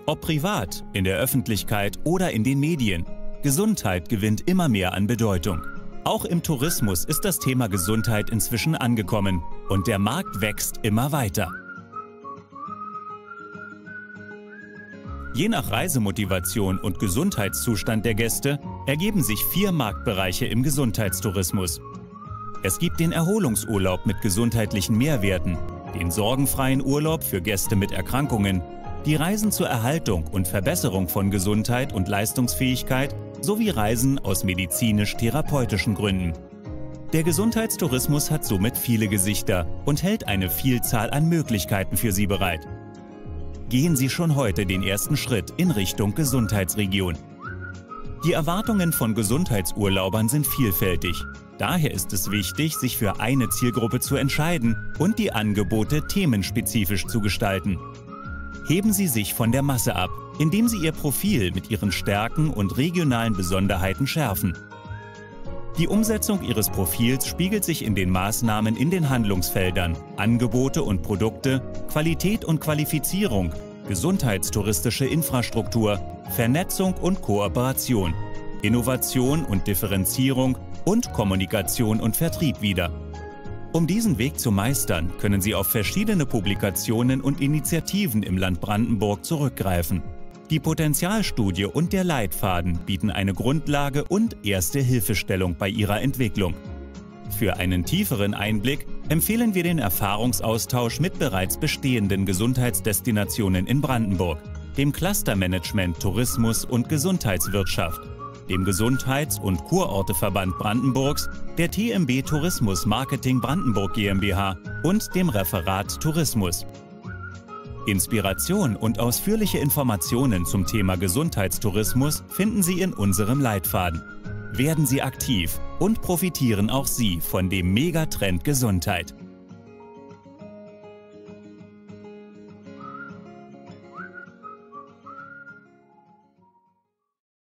Ob privat, in der Öffentlichkeit oder in den Medien, Gesundheit gewinnt immer mehr an Bedeutung. Auch im Tourismus ist das Thema Gesundheit inzwischen angekommen und der Markt wächst immer weiter. Je nach Reisemotivation und Gesundheitszustand der Gäste ergeben sich 4 Marktbereiche im Gesundheitstourismus. Es gibt den Erholungsurlaub mit gesundheitlichen Mehrwerten, den sorgenfreien Urlaub für Gäste mit Erkrankungen, die Reisen zur Erhaltung und Verbesserung von Gesundheit und Leistungsfähigkeit sowie Reisen aus medizinisch-therapeutischen Gründen. Der Gesundheitstourismus hat somit viele Gesichter und hält eine Vielzahl an Möglichkeiten für Sie bereit. Gehen Sie schon heute den ersten Schritt in Richtung Gesundheitsregion. Die Erwartungen von Gesundheitsurlaubern sind vielfältig. Daher ist es wichtig, sich für eine Zielgruppe zu entscheiden und die Angebote themenspezifisch zu gestalten. Heben Sie sich von der Masse ab, indem Sie Ihr Profil mit Ihren Stärken und regionalen Besonderheiten schärfen. Die Umsetzung Ihres Profils spiegelt sich in den Maßnahmen in den Handlungsfeldern Angebote und Produkte, Qualität und Qualifizierung, gesundheitstouristische Infrastruktur, Vernetzung und Kooperation, Innovation und Differenzierung und Kommunikation und Vertrieb wider. Um diesen Weg zu meistern, können Sie auf verschiedene Publikationen und Initiativen im Land Brandenburg zurückgreifen. Die Potenzialstudie und der Leitfaden bieten eine Grundlage und erste Hilfestellung bei Ihrer Entwicklung. Für einen tieferen Einblick empfehlen wir den Erfahrungsaustausch mit bereits bestehenden Gesundheitsdestinationen in Brandenburg, dem Clustermanagement Tourismus und Gesundheitswirtschaft, dem Gesundheits- und Kurorteverband Brandenburgs, der TMB Tourismus Marketing Brandenburg GmbH und dem Referat Tourismus. Inspiration und ausführliche Informationen zum Thema Gesundheitstourismus finden Sie in unserem Leitfaden. Werden Sie aktiv und profitieren auch Sie von dem Megatrend Gesundheit.